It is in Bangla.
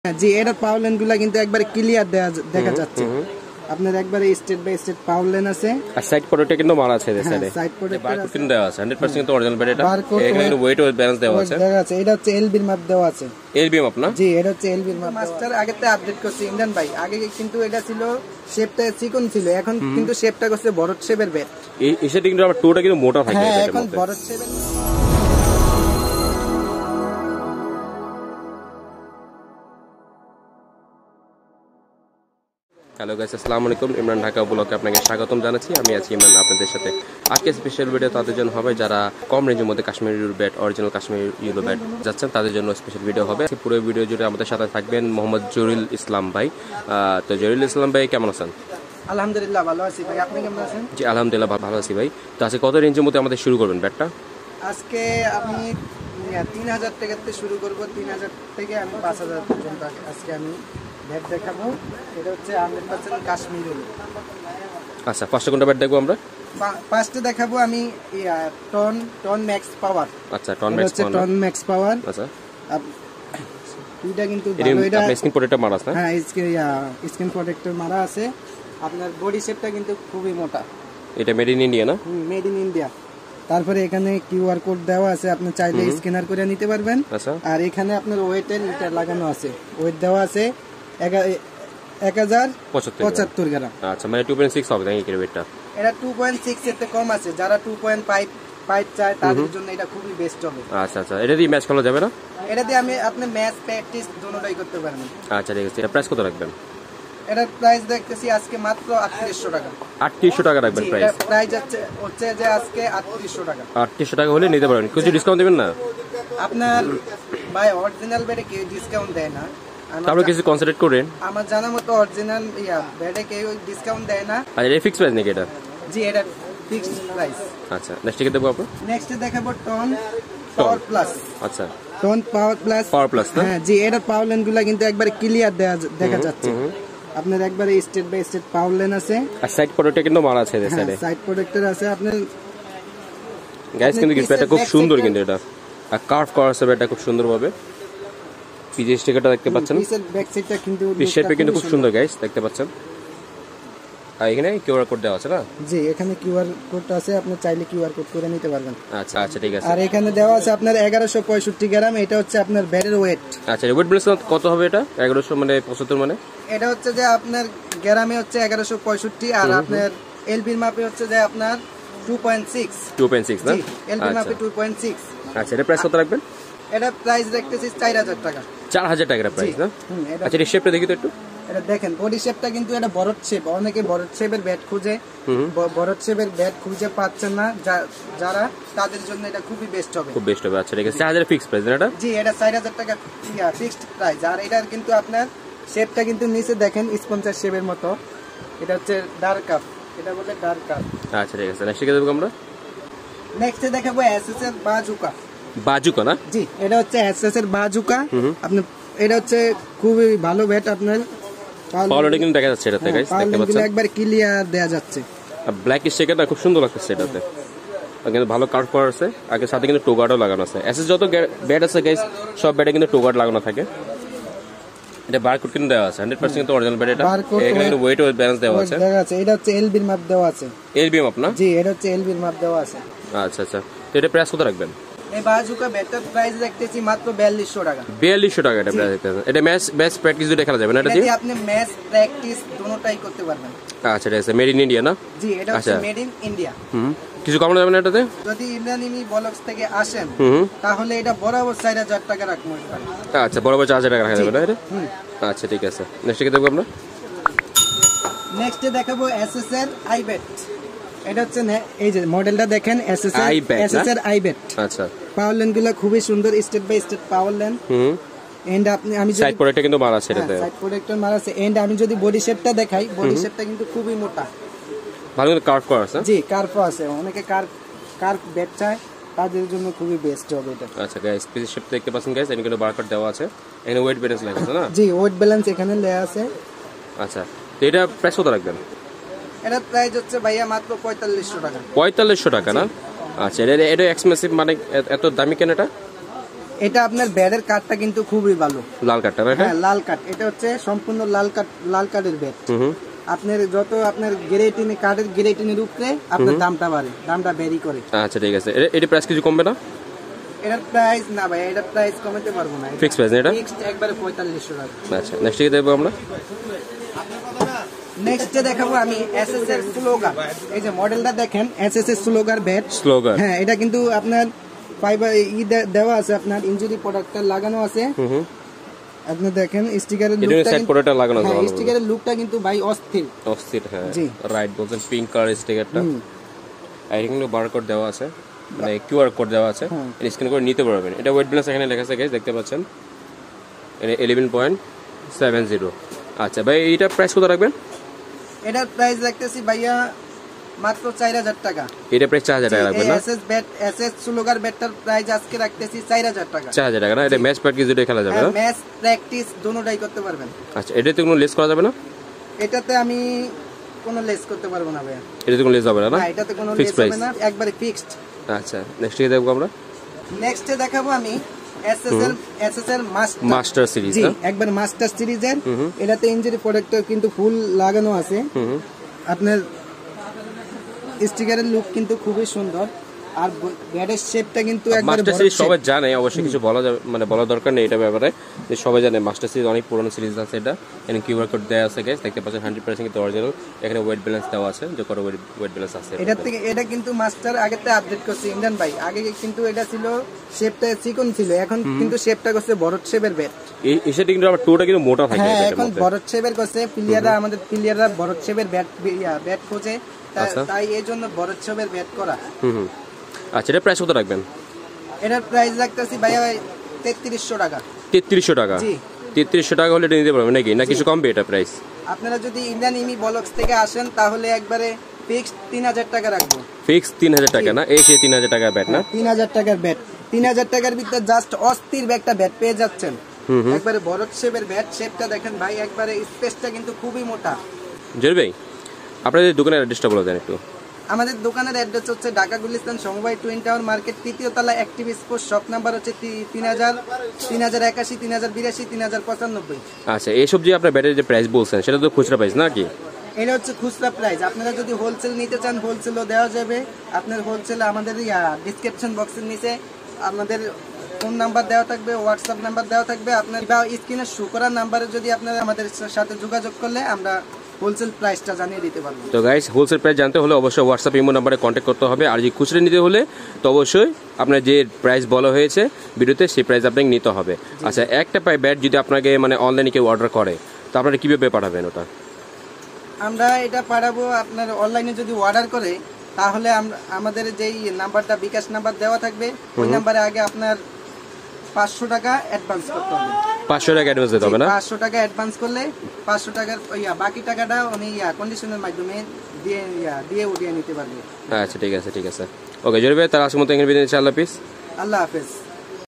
জি, এটা পাওয়ার লাইন গুলা কিন্তু একবারে ক্লিয়ার দেখা যাচ্ছে। আপনার একবারে step by step power line আছে। আর সাইড প্রোডাক্টে কিন্তু মারা আছে এই সাইডে। সাইড প্রোডাক্ট বারকোড কিন্তু দেওয়া আছে 100% তো অরিজিনাল ব্যাটারিটা। এখানে কিন্তু ওয়েট ও ব্যালেন্স দেওয়া আছে। দেখা আছে এটা হচ্ছে এলবির মাপ দেওয়া আছে। এলবিএম মাপ না? জি, এটা হচ্ছে এলবির মাপ। মাস্টার আগেতে আপডেট করছে ইন্ডিয়ান ভাই। আগে কিন্তু এটা ছিল শেপটা চিকন ছিল, এখন কিন্তু শেপটা করছে বড় শেপের ব্যাট। এই সেটা কিন্তু আবার টোটা কিন্তু মোটা থাকে। হ্যাঁ, এখন বড় শেপের। হ্যালো গাইস, আসসালামু আলাইকুম। ইমরান ঢাকা ব্লগে আপনাকে স্বাগতম জানাচ্ছি। আমি আছি ইমরান আপনাদের সাথে। আজকে স্পেশাল ভিডিও তাদের জন্য হবে যারা কম রেঞ্জের মধ্যে Kashmiri willow bat, original Kashmiri willow bat যাচ্ছেন, তাদের জন্য স্পেশাল ভিডিও হবে। পুরো ভিডিও জুড়ে আমাদের সাথে থাকবেন মোহাম্মদ জহিরুল ইসলাম ভাই। তো জহিরুল ইসলাম ভাই কেমন আছেন? আলহামদুলিল্লাহ ভালো আছি ভাই, আপনি কেমন আছেন? জি আলহামদুলিল্লাহ ভালো আছি ভাই। তো আজকে কত রেঞ্জের মধ্যে আমাদের শুরু করবেন ব্যাটটা? আজকে আমি 3000 টাকাতে শুরু করব। 3000 থেকে আমি 5000 পর্যন্ত আজকে আমি ব্যাট দেখাবো। এটা হচ্ছে 100% কাশ্মীরি। আচ্ছা, ফার্স্টে কোনটা ব্যাট দেখবো আমরা? ফার্স্টে দেখাবো আমি টন ম্যাক্স পাওয়ার। আচ্ছা, টন ম্যাক্স পাওয়ার। আচ্ছা, এটা কিন্তু ভালো। এটা স্ক্রিন প্রোটেক্টর মারা আছে। হ্যাঁ, স্ক্রিন প্রোটেক্টর মারা আছে। আপনার বডি শেপটা কিন্তু খুবই মোটা। এটা মেড ইন ইন্ডিয়া না? Made in India. তারপরে এখানে কিউআর কোড দেওয়া আছে, আপনি চাইলে স্ক্যানার করে নিতে পারবেন। আর এখানে আপনার ওয়েটের মিটার লাগানো আছে, ওয়েট দেওয়া আছে 1075 গ্রাম। আচ্ছা, মানে 2.6 হবে নাকি কি ওয়েটটা? এটা 2.6 এর থেকে কম আছে। যারা 2.5 চায় তাদের জন্য এটা খুবই বেস্ট হবে। আচ্ছা আচ্ছা, এটা দিয়ে ম্যাচ খেলা যাবে না? এটা দিয়ে আপনি ম্যাচ প্র্যাকটিস দুটোটাই করতে পারবেন। আচ্ছা ঠিক আছে। এটা প্রাইস কত রাখবেন? এটার প্রাইস দেখতেছি আজকে মাত্র 3800 টাকা। 3800 টাকা রাখবেন প্রাইস? প্রাইস হচ্ছে যে আজকে 3800 টাকা। 3800 টাকা হলে নিতে পারবেন। কিছু ডিসকাউন্ট দিবেন না? আপনার ভাই অরিজিনাল ব্যাটে কেউ ডিসকাউন্ট দেয় না। তাহলে কিছু কনসিডার করেন। আমার জানা মতো অরিজিনাল ব্যাটে কেউ ডিসকাউন্ট দেয় না। আচ্ছা, এটা ফিক্স প্রাইস নাকি এটা? জি, এটা ফিক্সড প্রাইস। আচ্ছা, নেক্সট কি দেবো আপনি? নেক্সট দেখাবো টন পাওয়ার প্লাস। আচ্ছা, টন পাওয়ার প্লাস না? হ্যাঁ জি, এটা পাওয়ার লাইন গুলা কিন্তু একবারে ক্লিয়ার দেখা যাচ্ছে। আপনার একবারে step by step power line আছে। আর সাইড প্রোডাক্টে কিন্তু মারা আছে এই সাইডে। সাইড প্রোডাক্টর আছে আপনার। গাইস কিন্তু ব্যাটটা খুব সুন্দর, কিন্তু এটা আর কার্ভ করা আছে ব্যাটটা খুব সুন্দরভাবে। পিজি স্টিকারটা দেখতে পাচ্ছেন, পিসের ব্যাক সাইডটা কিন্তু শেপে কিন্তু খুব সুন্দর গাইস, দেখতে পাচ্ছেন। আর এখানে কিউআর কোড দেওয়া আছে না? জি, এখানে কিউআর কোড আছে, আপনি চাইলে কিউআর কোড করে নিতে পারবেন। আচ্ছা আচ্ছা ঠিক আছে। আর এখানে দেওয়া আছে আপনার 1165 গ্রাম। এটা হচ্ছে আপনার ব্যাটের ওয়েট। আচ্ছা, ওয়েট ব্যালেন্স কত হবে এটা? 1100 মানে 75 মানে? এটা হচ্ছে যে আপনার গ্রামে হচ্ছে 1165, আর আপনার এলবির মাপে হচ্ছে যে আপনার 2.6 না? এলবির মাপে 2.6। আচ্ছা, এটা প্রাইস কত রাখবেন? এটা প্রাইস দেখতেছি 4000 টাকা। 4000 টাকা প্রাইস না? আচ্ছা, এই শেপটা দেখি তো একটু। এটা দেখেন বডি শেপটা কিন্তু এটা বড় শেপ। অনেকে বড় শেপের ব্যাট খুঁজে, বড় শেপের ব্যাট খুঁজে পাচ্ছেন না যারা, তাদের জন্য এটা খুবই বেস্ট হবে। খুব বেস্ট হবে। আচ্ছা ঠিক আছে। 4000 ফিক্স প্রাইস না এটা? জি, এটা 4000 টাকা ফিক্সড প্রাইস। আর এটার কিন্তু আপনার শেপটা কিন্তু নিচে দেখেন স্পঞ্জার শেপের মতো। এটা হচ্ছে ডার্ক কাপ, এটা বলে ডার্ক কাপ। আচ্ছা ঠিক আছে। নেক্সট কি দেবো আমরা? নেক্সট দেখাবো এসএস এর বাজুকা না? জি, এটা হচ্ছে এসএস এর বাজুকা। আপনি এটা হচ্ছে খুবই ভালো ব্যাট। আপনার পাওয়ারটা কিন্তু দেখা যাচ্ছে এটাতে গাইস, দেখতে পাচ্ছেন একবার ক্লিয়ার দেয়া যাচ্ছে। আর ব্ল্যাক স্টিকারটা খুব সুন্দর লাগছে এটাতে, কিন্তু ভালো কার্ভ করা আছে। আগে সাথে কিন্তু টোগার্ডও লাগানো আছে। এসএস যত ব্যাট আছে গাইস, সব ব্যাটে কিন্তু টোগার্ড লাগানো থাকে। এটা বারকোড কিন্তু দেওয়া আছে 100% তো অরিজিনাল ব্যাট। এটা এখানে কিন্তু ওয়েট ও ব্যালেন্স দেওয়া আছে। এটা হচ্ছে এলবির মাপ দেওয়া আছে। এলবিএম মাপ না? জি, এটা হচ্ছে এলবির মাপ দেওয়া আছে। আচ্ছা আচ্ছা। তো এটা প্রাইস কত রাখবেন? এই বাজুকা ব্যাটের প্রাইস দেখতেছি মাত্র 4200 টাকা। 4200 টাকা এটা প্রাইস দেখতেছেন। এটা ম্যাচ প্র্যাকটিস দুটো খেলা যাবে না এটা দিয়ে? আপনি ম্যাচ প্র্যাকটিস দুটোটাই করতে পারবেন। আচ্ছা ঠিক আছে। মেড ইন ইন্ডিয়া না? জি, এটা হচ্ছে মেড ইন ইন্ডিয়া। কিছু কম যাবে না এটাতে? যদি ইমরানিমি ব্লগস থেকে আসেন তাহলে এটা বরাবর 4000 টাকা রাখবো। আচ্ছা, বরাবর 4000 টাকা রাখা যাবে না এটা? আচ্ছা ঠিক আছে। নেক্সট কি দেখব আমরা? নেক্সট দেখাবো এসএস এর আইব্যাট। এটা হচ্ছে এই যে মডেলটা দেখেন, এসএস এর আইব্যাট। আচ্ছা, পাওয়ার লাইন গুলো খুবই সুন্দর, step by step power line. And আমি সাইড প্রোডাক্টে কিন্তু মারা আছে এটাতে। সাইড প্রোডাক্টর মারা আছে। এন্ড আমি যদি বডি শেপটা দেখাই, বডি শেপটা কিন্তু খুবই মোটা, ভালো করে কার্ভ করা আছে। জি, কার্ভ আছে। অনেকে কার্ভ ব্যাট চায়, তাদের জন্য খুবই বেস্ট হবে এটা। আচ্ছা গাইস, পিস শেপ দেখতে পাচ্ছেন গাইস, এখানে কিন্তু বারকোড দেওয়া আছে। এখানে ওয়েট ব্যালেন্স লেখা আছে না? জি, ওয়েট ব্যালেন্স এখানে লেখা আছে। আচ্ছা, তো এটা প্রাইস কত রাখবেন? এটা প্রাইস হচ্ছে ভাইয়া মাত্র 4500 টাকা। 4500 টাকা না? আচ্ছা, এটা এক্সপেন্সিভ মানে এত দামি কেন এটা? এটা আপনার ব্যাটের কাঠটা কিন্তু খুবই ভালো, লাল কাঠটা না? হ্যাঁ লাল কাঠ, এটা হচ্ছে সম্পূর্ণ লাল কাঠের ব্যাট। আপনার যত আপনার গ্রেটিনে কাঠের গ্রেটিনের উপরে আপনার দামটা বাড়ে, দামটা ভ্যারি করে। আচ্ছা ঠিক আছে, এটা প্রাইস কিছু কমবে না? এটার প্রাইস না ভাই, এটার প্রাইস কমাতে পারবো না, ফিক্স প্রাইস এটা ফিক্সড একবারে 4500 টাকা। আচ্ছা নেক্সট কি দেখবো আমরা? নেক্সট দেখাবো আমি এসএস এর স্লোগান। এই যে মডেলটা দেখেন, এসএস এর স্লোগান ব্যাট। স্লোগান, হ্যাঁ এটা কিন্তু আপনার ফাইবার দেওয়া আছে, আপনার ইনজুরি প্রোডাক্টটা লাগানো আছে। আপনি দেখেন স্টিকারের লুকটা, সাইড প্রোডাক্টটা লাগানো আছে, হ্যাঁ স্টিকারের লুকটা কিন্তু ভাই অস্থির অস্থির। হ্যাঁ জি রাইট বলছেন, পিঙ্ক কালার স্টিকারটা, আর এখানে বারকোড দেওয়া আছে, মানে কিউআর কোড দেওয়া আছে, স্ক্যান করে নিতে পারবেন। এটা ওয়েট ব্যালেন্স এখানে লেখা আছে গাইস, দেখতে পাচ্ছেন 11.70। আচ্ছা ভাই এইটা প্রাইস কত রাখবেন? এটার প্রাইস রাখতেছি ভাইয়া মাত্র 4000 টাকা। এটা প্রাইস 4000 টাকা রাখবেন না? এসএস স্লোগার ব্যাটটার প্রাইস আজকে রাখতেছি 4000 টাকা। 4000 টাকা না? এটা ম্যাচ প্র্যাকটিস দুটোই খেলা যাবে না? ম্যাচ প্র্যাকটিস দুটোটাই করতে পারবেন। আচ্ছা এটাতে কোনো লেস করা যাবে না? এটাতে আমি কোনো লেস করতে পারবো না ভাইয়া। এটাতে কোনো লেস হবে না? না এটাতে কোনো লেস হবে না, একবারে ফিক্সড। আচ্ছা নেক্সট কি দেখবো আমরা? নেক্সটে দেখাবো আমি এসএস এর মাস্টার সিরিজ। জি একবার মাস্টার সিরিজের। এটাতে ইনজুরি প্রোটেক্টর কিন্তু ফুল লাগানো আছে। আপনার স্টিকারের লুক কিন্তু খুবই সুন্দর, আর ব্যাটের শেপটা কিন্তু একবার মাস্টার সিরিজ সবাই জানে, অবশ্যই কিছু বলা যাবে মানে বলা দরকার নেই এটা ব্যাপারে, যে সবাই জানে মাস্টার সিরিজ অনেক পুরনো সিরিজ আছে। এটা এখানে কিউআর কোড দেওয়া আছে গাইস, দেখতে পাচ্ছেন 100% কিন্তু অরিজিনাল। এখানে ওয়েট ব্যালেন্স দেওয়া আছে, যে কত ওয়েট ব্যালেন্স আছে। এটা থেকে এটা কিন্তু মাস্টার আগেতে আপডেট করছে ইমরান ভাই। আগে কিন্তু এটা ছিল শেপটা চিকন ছিল, এখন কিন্তু শেপটা করছে বড় শেপের ব্যাট। এই সেটা কিন্তু আবার টোটা কিন্তু মোটা থাকে। হ্যাঁ এখন বড় শেপের করছে, আমাদের প্লেয়াররা বড় শেপের ব্যাট খোঁজে, তাই এই জন্য বড় শেপের ব্যাট করা। আচ্ছা এটা প্রাইস কত রাখবেন? এটার প্রাইস রাখতেছি ভাইয়া 3300 টাকা। 3300 টাকা? জি 3300 টাকা হলে এটা নিতে পারবেন নাকি, না কিছু কমবে এটা প্রাইস? আপনারা যদি ইন্ডিয়ান ইমি ব্লগস থেকে আসেন তাহলে একবারে ফিক্সড 3000 টাকা রাখবো। ফিক্স 3000 টাকা না? এই সেই 3000 টাকার ব্যাট না? 3000 টাকার ব্যাট, 3000 টাকার ভিতরে জাস্ট অস্থির একটা ব্যাট পেয়ে যাচ্ছেন। একবারে বড় শেপের ব্যাট, শেপটা দেখেন ভাই, একবারে স্পেসটা কিন্তু খুবই মোটা। জয় ভাই আপনাদের দোকানের অ্যাড্রেসটা বলে দেন একটু। আমাদের দোকানের অ্যাড্রেস হচ্ছে ঢাকা গুলিস্তান সমবায় টুইন টাওয়ার মার্কেট, তৃতীয় তলা, অ্যাক্টিভ স্পোর্টস, শপ নাম্বার হচ্ছে 3000, 3081, 3082, 3095। আচ্ছা এইসব যে আপনার ব্যাটের যে প্রাইস বলছেন সেটা তো খুচরা প্রাইস নাকি? এটা হচ্ছে খুচরা প্রাইস। আপনারা যদি হোলসেল নিতে চান হোলসেলও দেওয়া যাবে। আপনার হোলসেলে আমাদের ডিসক্রিপশন বক্সের নিচে আমাদের ফোন নাম্বার দেওয়া থাকবে, হোয়াটসঅ্যাপ নাম্বার দেওয়া থাকবে। আপনার বা স্ক্রিনে শো করার নাম্বারে যদি আপনারা আমাদের সাথে যোগাযোগ করলে আমরা হোলসেল প্রাইসটা জানিয়ে দিতে পারবো। তো গাইস হোলসেল প্রাইস জানতে হলে অবশ্যই হোয়াটসঅ্যাপ ইমো নাম্বারে কন্ট্যাক্ট করতে হবে। আর যদি খুচরা নিতে হলে তো অবশ্যই আপনার যে প্রাইস বলা হয়েছে ভিডিওতে সেই প্রাইস আপনাকে নিতে হবে। আচ্ছা একটা ব্যাট যদি আপনাকে মানে অনলাইনে কেউ অর্ডার করে তো আপনারা কীভাবে পাঠাবেন ওটা? আমরা এটা পাঠাবো, আপনার অনলাইনে যদি অর্ডার করে তাহলে আমাদের যেই নাম্বারটা বিকাশ নাম্বার দেওয়া থাকবে ওই নাম্বারে আগে আপনার 500 টাকা অ্যাডভান্স করতে হবে। 500 টাকা অ্যাডভান্স দিতে হবে না? 500 টাকা অ্যাডভান্স করলে 500 টাকার বাকি টাকাটা উনি কন্ডিশনের মাধ্যমে দিয়ে উঠিয়ে নিতে পারবে। আচ্ছা ঠিক আছে ঠিক আছে। ওকে জয় ভাই, তার আজকের মতো এখানে বিদায় নিচ্ছি। আল্লাহ হাফেজ। আল্লাহ হাফেজ।